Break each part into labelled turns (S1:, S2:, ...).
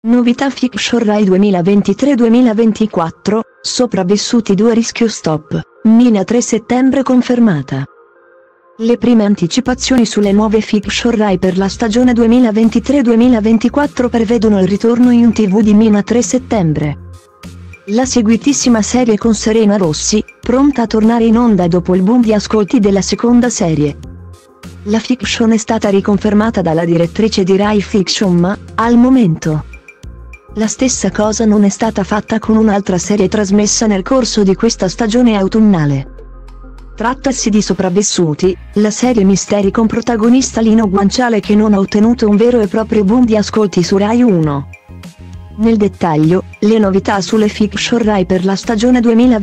S1: Novità Fiction Rai 2023-2024, Sopravvissuti 2 rischio stop, Mina 3 settembre confermata. Le prime anticipazioni sulle nuove fiction Rai per la stagione 2023-2024 prevedono il ritorno in TV di Mina 3 settembre. La seguitissima serie con Serena Rossi, pronta a tornare in onda dopo il boom di ascolti della seconda serie. La fiction è stata riconfermata dalla direttrice di Rai Fiction ma, al momento, la stessa cosa non è stata fatta con un'altra serie trasmessa nel corso di questa stagione autunnale. Trattasi di Sopravvissuti, la serie misteri con protagonista Lino Guanciale che non ha ottenuto un vero e proprio boom di ascolti su Rai 1. Nel dettaglio, le novità sulle fiction Rai per la stagione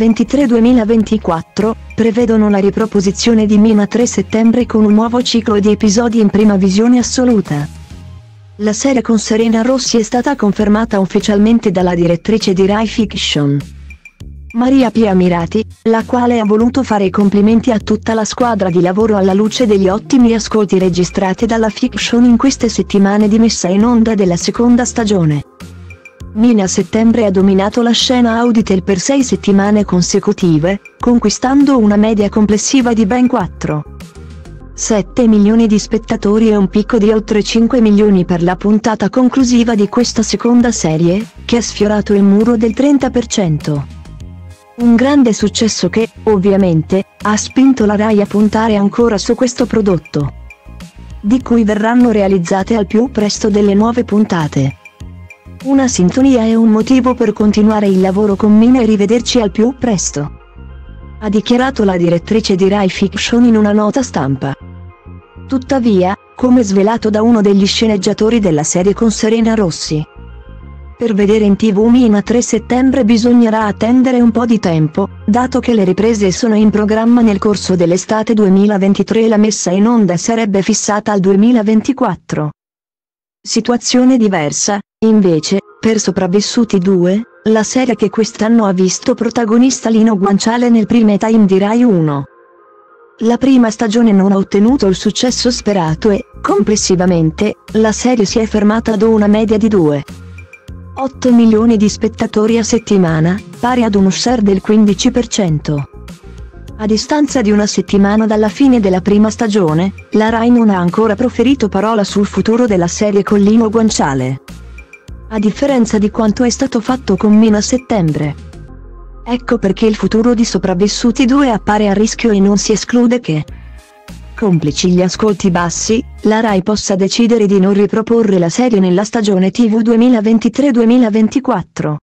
S1: 2023-2024 prevedono la riproposizione di Mina 3 settembre con un nuovo ciclo di episodi in prima visione assoluta. La serie con Serena Rossi è stata confermata ufficialmente dalla direttrice di Rai Fiction, Maria Pia Mirati, la quale ha voluto fare i complimenti a tutta la squadra di lavoro alla luce degli ottimi ascolti registrati dalla fiction in queste settimane di messa in onda della seconda stagione. Mina a settembre ha dominato la scena Auditel per 6 settimane consecutive, conquistando una media complessiva di ben 4,7 milioni di spettatori e un picco di oltre 5 milioni per la puntata conclusiva di questa seconda serie, che ha sfiorato il muro del 30%. Un grande successo che, ovviamente, ha spinto la Rai a puntare ancora su questo prodotto, di cui verranno realizzate al più presto delle nuove puntate. Una sintonia e un motivo per continuare il lavoro con Mina e rivederci al più presto, ha dichiarato la direttrice di Rai Fiction in una nota stampa. Tuttavia, come svelato da uno degli sceneggiatori della serie con Serena Rossi, per vedere in TV Mina 3 settembre bisognerà attendere un po' di tempo, dato che le riprese sono in programma nel corso dell'estate 2023 e la messa in onda sarebbe fissata al 2024. Situazione diversa, invece, per Sopravvissuti 2, la serie che quest'anno ha visto protagonista Lino Guanciale nel prime time di Rai 1. La prima stagione non ha ottenuto il successo sperato e, complessivamente, la serie si è fermata ad una media di 2,8 milioni di spettatori a settimana, pari ad uno share del 15%. A distanza di una settimana dalla fine della prima stagione, la Rai non ha ancora proferito parola sul futuro della serie con Lino Guanciale, a differenza di quanto è stato fatto con Mina a settembre. Ecco perché il futuro di Sopravvissuti 2 appare a rischio e non si esclude che, complici gli ascolti bassi, la Rai possa decidere di non riproporre la serie nella stagione TV 2023-2024.